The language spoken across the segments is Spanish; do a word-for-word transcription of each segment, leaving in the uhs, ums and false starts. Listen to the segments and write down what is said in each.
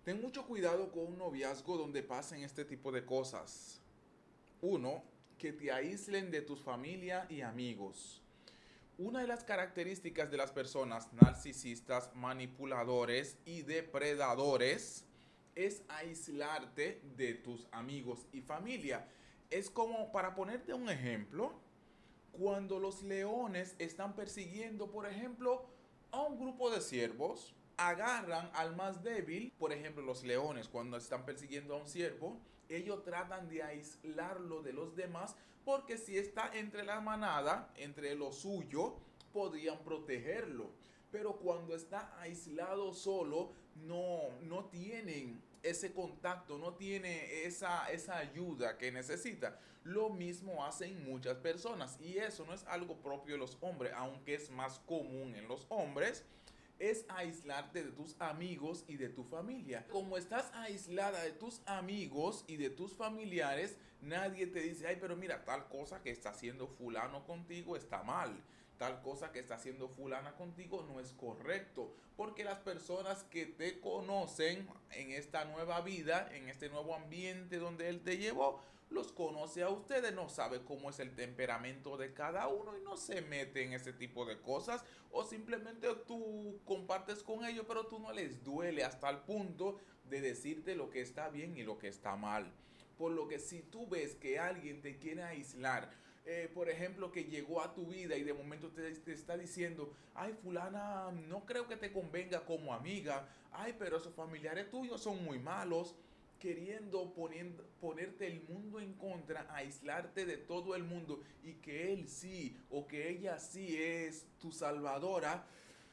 Ten mucho cuidado con un noviazgo donde pasen este tipo de cosas. Uno, que te aíslen de tus familia y amigos. Una de las características de las personas narcisistas, manipuladores y depredadores es aislarte de tus amigos y familia. Es como, para ponerte un ejemplo, cuando los leones están persiguiendo, por ejemplo, a un grupo de ciervos, agarran al más débil. Por ejemplo, los leones, cuando están persiguiendo a un ciervo, ellos tratan de aislarlo de los demás, porque si está entre la manada, entre lo suyo, podrían protegerlo. Pero cuando está aislado solo, no, no tienen ese contacto, no tiene esa, esa ayuda que necesita. Lo mismo hacen muchas personas, y eso no es algo propio de los hombres, aunque es más común en los hombres. Es aislarte de tus amigos y de tu familia. Como estás aislada de tus amigos y de tus familiares, nadie te dice, ay, pero mira, tal cosa que está haciendo fulano contigo está mal. Tal cosa que está haciendo fulana contigo no es correcto. Porque las personas que te conocen en esta nueva vida, en este nuevo ambiente donde él te llevó, los conoce a ustedes, no sabe cómo es el temperamento de cada uno y no se mete en ese tipo de cosas. O simplemente tú compartes con ellos, pero tú no les duele hasta el punto de decirte lo que está bien y lo que está mal. Por lo que si tú ves que alguien te quiere aislar, eh, por ejemplo, que llegó a tu vida y de momento te, te está diciendo, ay, fulana, no creo que te convenga como amiga, ay, pero esos familiares tuyos son muy malos, queriendo poniendo, ponerte el mundo en contra, aislarte de todo el mundo, y que él sí o que ella sí es tu salvadora.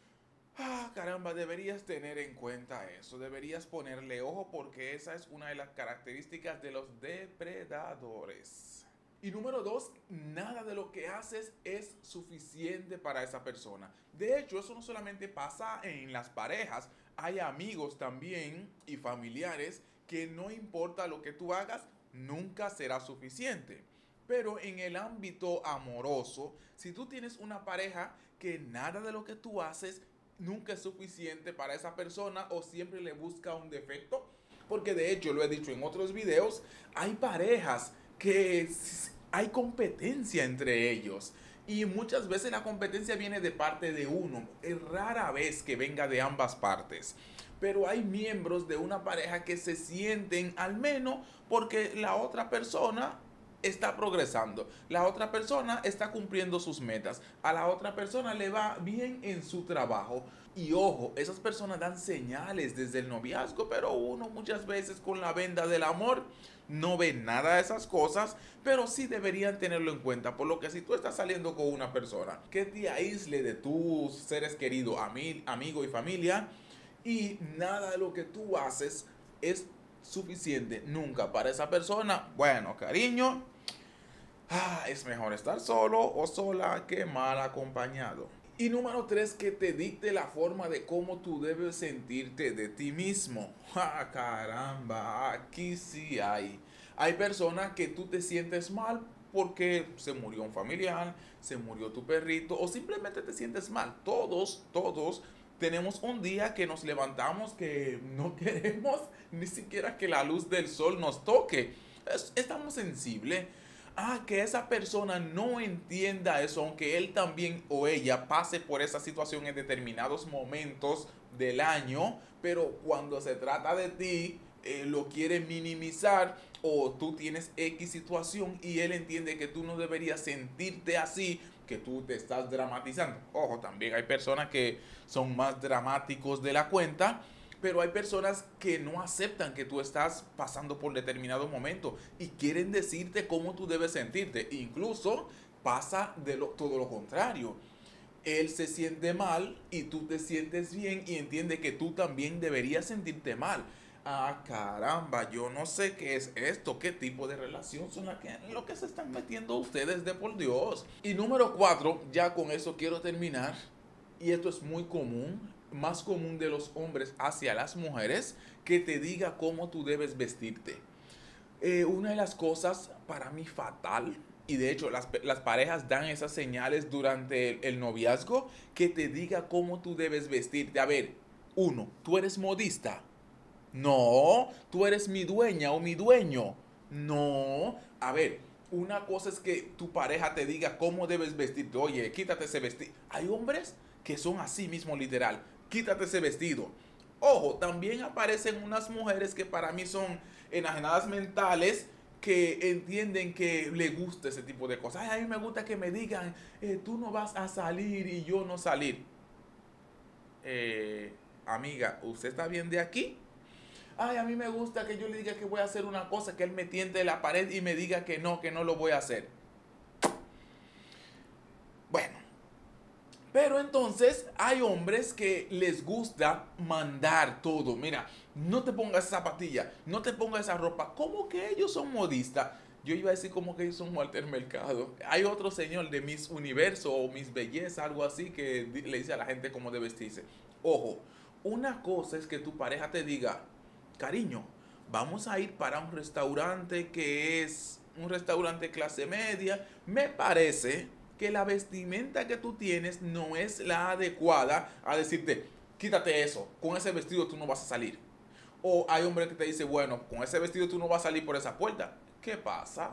Ah, caramba, deberías tener en cuenta eso, deberías ponerle ojo, porque esa es una de las características de los depredadores. Y número dos, nada de lo que haces es suficiente para esa persona. De hecho, eso no solamente pasa en las parejas, hay amigos también y familiares que no importa lo que tú hagas, nunca será suficiente. Pero en el ámbito amoroso, si tú tienes una pareja que nada de lo que tú haces nunca es suficiente para esa persona, o siempre le busca un defecto, porque de hecho lo he dicho en otros videos, hay parejas que hay competencia entre ellos. Y muchas veces la competencia viene de parte de uno. Es rara vez que venga de ambas partes. Pero hay miembros de una pareja que se sienten al menos porque la otra persona está progresando, la otra persona está cumpliendo sus metas, a la otra persona le va bien en su trabajo. Y ojo, esas personas dan señales desde el noviazgo, pero uno muchas veces con la venda del amor no ve nada de esas cosas, pero sí deberían tenerlo en cuenta. Por lo que si tú estás saliendo con una persona que te aísle de tus seres queridos, ami amigo y familia, y nada de lo que tú haces es suficiente nunca para esa persona, bueno, cariño, ah, es mejor estar solo o sola que mal acompañado. Y número tres, que te dicte la forma de cómo tú debes sentirte de ti mismo. ¡Ah, caramba! Aquí sí hay. Hay personas que tú te sientes mal porque se murió un familiar, se murió tu perrito, o simplemente te sientes mal. Todos, todos tenemos un día que nos levantamos que no queremos ni siquiera que la luz del sol nos toque. Es, estamos sensibles. Ah, que esa persona no entienda eso, aunque él también o ella pase por esa situación en determinados momentos del año, pero cuando se trata de ti, eh, lo quiere minimizar, o tú tienes X situación y él entiende que tú no deberías sentirte así, que tú te estás dramatizando. Ojo, también hay personas que son más dramáticos de la cuenta, pero hay personas que no aceptan que tú estás pasando por determinado momento y quieren decirte cómo tú debes sentirte. Incluso pasa de lo, todo lo contrario. Él se siente mal y tú te sientes bien y entiende que tú también deberías sentirte mal. Ah, caramba, yo no sé qué es esto, qué tipo de relación son las que, en lo que se están metiendo ustedes, de por Dios. Y número cuatro, ya con eso quiero terminar, y esto es muy común, más común de los hombres hacia las mujeres, que te diga cómo tú debes vestirte. Eh, una de las cosas para mí fatal, y de hecho las, las parejas dan esas señales durante el, el noviazgo, que te diga cómo tú debes vestirte. A ver, uno, tú eres modista. No, tú eres mi dueña o mi dueño. No, a ver, una cosa es que tu pareja te diga cómo debes vestirte. Oye, quítate ese vestido. Hay hombres que son así mismo literal. Quítate ese vestido. Ojo, también aparecen unas mujeres que para mí son enajenadas mentales que entienden que le gusta ese tipo de cosas. Ay, a mí me gusta que me digan, eh, tú no vas a salir y yo no salir. Eh, amiga, ¿usted está bien de aquí? Ay, a mí me gusta que yo le diga que voy a hacer una cosa, que él me tiente la pared y me diga que no, que no lo voy a hacer. Bueno, pero entonces hay hombres que les gusta mandar todo. Mira, no te pongas esa zapatilla, no te pongas esa ropa. ¿Cómo que ellos son modistas? Yo iba a decir como que ellos son Walter Mercado. Hay otro señor de Miss Universo o Miss Belleza, algo así, que le dice a la gente cómo debe vestirse. Ojo, una cosa es que tu pareja te diga, cariño, vamos a ir para un restaurante que es un restaurante clase media. Me parece que la vestimenta que tú tienes no es la adecuada a decirte, quítate eso, con ese vestido tú no vas a salir. O hay hombres que te dicen, bueno, con ese vestido tú no vas a salir por esa puerta. ¿Qué pasa?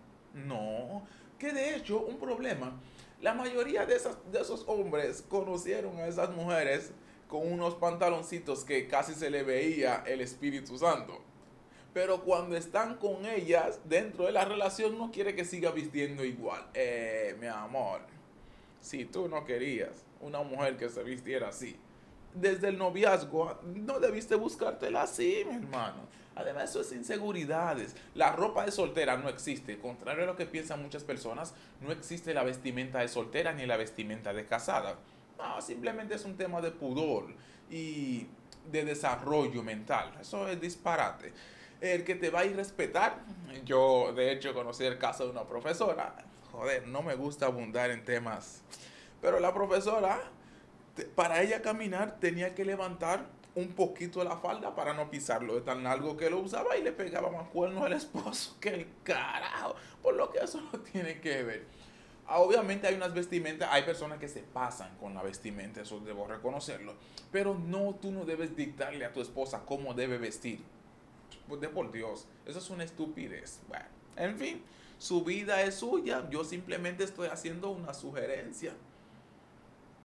No, que de hecho un problema. La mayoría de, esas, de esos hombres conocieron a esas mujeres con unos pantaloncitos que casi se le veía el Espíritu Santo. Pero cuando están con ellas dentro de la relación no quiere que siga vistiendo igual. Eh, mi amor, si tú no querías una mujer que se vistiera así, desde el noviazgo no debiste buscártela así, mi hermano. Además, eso es inseguridades. La ropa de soltera no existe. Contrario a lo que piensan muchas personas, no existe la vestimenta de soltera ni la vestimenta de casada. No, simplemente es un tema de pudor y de desarrollo mental. Eso es disparate. El que te va a ir a respetar. Yo, de hecho, conocí el caso de una profesora. Joder, no me gusta abundar en temas. Pero la profesora, para ella caminar, tenía que levantar un poquito la falda para no pisarlo de tan largo que lo usaba y le pegaba más cuernos al esposo que el carajo. Por lo que eso no tiene que ver. Obviamente hay unas vestimentas, hay personas que se pasan con la vestimenta, eso debo reconocerlo. Pero no, tú no debes dictarle a tu esposa cómo debe vestir. De por Dios, eso es una estupidez. Bueno, en fin, su vida es suya, yo simplemente estoy haciendo una sugerencia.